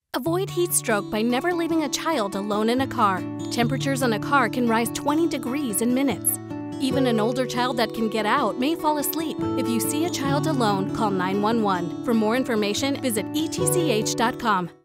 Avoid heat stroke by never leaving a child alone in a car. Temperatures in a car can rise 20 degrees in minutes. Even an older child that can get out may fall asleep. If you see a child alone, call 911. For more information, visit etch.com.